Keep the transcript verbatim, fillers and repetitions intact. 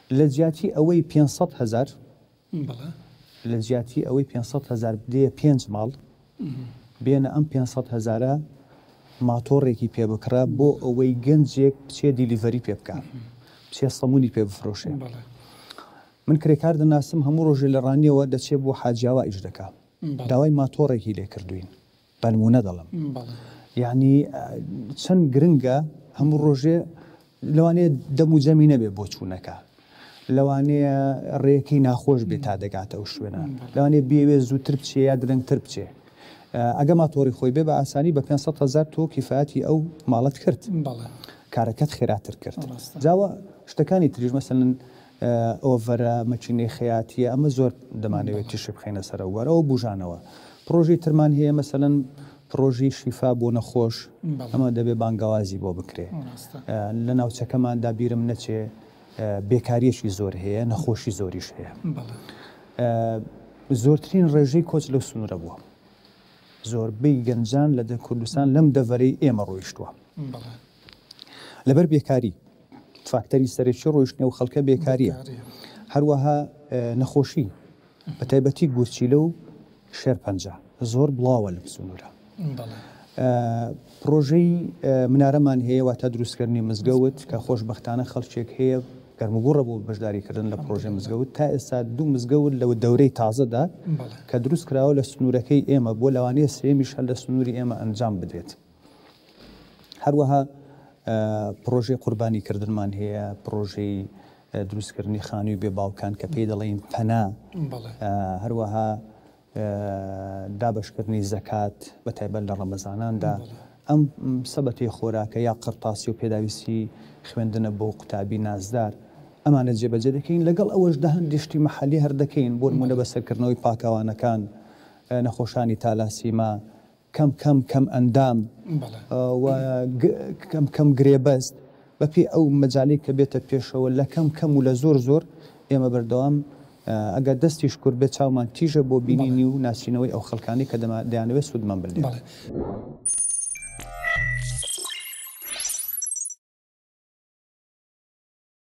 لە جیاتی ئەوەی پێنجسەد هەزار لە جیاتی ئەوەی پێنجسەد هەزار بدەیە پێنج ماڵ بێنە ئەم پێنجسەد هەزارە ماتۆڕێکی پێ بکڕە بۆ ئەوەی گەنجێک بچێ دیلیڤەری پێ بکە بچێ سەمونی پێ بفرۆشێ. من کرێکار دەناسم هەموو ڕۆژێ لە ڕانیەوە دەچێت بۆ حاجاوە ئیش دەکا داوای ماتۆڕێکی لێ کردوین بە نمونە دەڵم یعنی چەند گرنگە هەموو ڕۆژێ لەوانەیە دەم و جەمی نەبێ بۆ چوونەکە لەوانەیە ڕێەکەی ناخۆش بێت تا دەگاتە ئەو شوێنە لەوانەیە بێوێ زووتر بچێ یا درەنگتر بچێ ئەگە ماتۆڕی خۆی بێ بە ئاسانی بە پێنجسەد هەزار تۆ کیفایەتی ئەو ماڵەت کرد کارەکەت خێراتر کرد. جاوە شتەکانی تریژ مەسەڵەن ئۆڤەرە مەچینەی خەیاتیە ئەمە زۆر دەمانەوێت تیشی بخینە سەرە وەرەوە بژانەوە پرۆژی ترمان هەیە مەسەڵەن پرۆژی شیفا بۆ نەخۆش ئەمە دەبێ بانگەوازی بۆ بکرێ لە ناوچەکەماندا بیرم نەچێ بێکاریەکی زۆر هەیە نەخۆشی زۆریش هەیە زۆرترین ڕێژەی کۆچ لەو سنوورە بووە زۆربەی گەنجان لە کوردستان لەم دەڤەرەی ئێمە ڕۆیشتووە لەبەر بێکاری فاکتەری سەرەکی ڕۆیشتنە و خەڵکە بێکاریە هەروەها نەخۆشی بە تایبەتی گورچیلە و شێرپەنجە زۆر بڵاوە لەم سنوورە. پرۆژەی منارەمان هەیە واتە دروستکردنی مزگەوت کە خۆشبەختانە خەڵکێک هەیە گەرموگوڕە بۆ بەشداریکردن لە پرۆژەی مزگەوت تا ئێستا دوو مزگەوت لەوە دەورەی تازەدا کە دروست کراوە لە سنوورەکەی ئێمە بۆ لەوانەیە سێمیش هەر لە سنووری ئێمە ئەنجام بدرێت. هەروەها پرۆژەی قوربانیکردنمان هەیە پرۆژەی دروستکردنی خانووی بێ باوکان کە پێی دەڵێن پەنا هەروەها دابشکردنی زەکات بە تایبەت لە ڕەمەزاناندا ئەم سەبەتی خۆراکە یا قرتاسی و پێداویستی خوێندنە بۆ قوتابی نازدار ئەمانە جێبەجێ دەکەین لەگەڵ ئەوەشدا هەندێشتی مەحەلی هەردەکەین بۆ نمونە بەسەرکردنەوەی پاکەوانەکان نەخۆشانی تالاسیما کەم کەم کەم ئەندام کەم کەم گرێبەست بەپێ ئەو مەجاالەی کە بێتە پێشەوە لە کەم کەم و لە زۆر زۆر ئێمە بەردەوام ئەگەر دەستی شکر بێت چاومان تیژە بۆ بینینی و ناسینەوەی ئەو خەڵکانی کە دەیانەوێت سوودمان بدرێت.